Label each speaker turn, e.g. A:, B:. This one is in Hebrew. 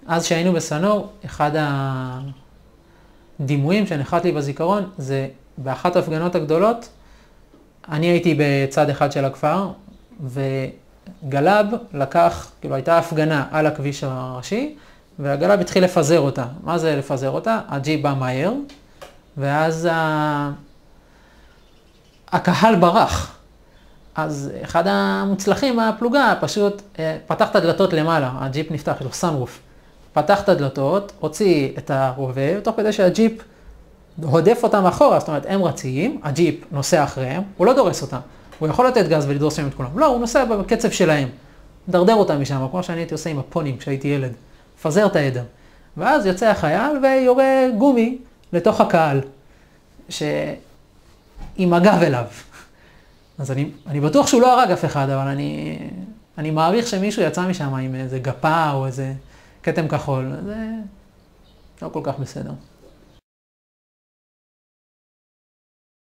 A: אז שהיינו בסנור, אחד הדימויים שנחת לי בזיכרון, זה באחת ההפגנות הגדולות, אני הייתי בצד אחד של הכפר, וגלב לקח, כאילו הייתה הפגנה על הכביש הראשי, והגלב התחיל לפזר אותה. מה זה לפזר אותה? הג'יפ בא מהר, ואז הקהל ברח. אז אחד המוצלחים בפלוגה פשוט פתח את הדלתות למעלה, הג'יפ נפתח, יש לו סאנרוף. פתח את הדלתות, הוציא את הרובה, תוך כדי שהג'יפ הודף אותם אחורה, זאת אומרת, הם רצים, הג'יפ נוסע אחריהם, הוא לא דורס אותם. הוא יכול לתת גז ולדרוס שם את כולם. לא, הוא נוסע בקצב שלהם. דרדר אותם משם, כמו שאני הייתי עושה עם הפונים כשהייתי ילד. פזר את העדר. ואז יוצא החייל ויורה גומי לתוך הקהל, עם הגב אליו. אז אני בטוח שהוא לא הרג אף אחד, אבל אני מעריך שמישהו יצא משם עם איזה גפה או איזה כתם כחול. זה לא כל כך בסדר.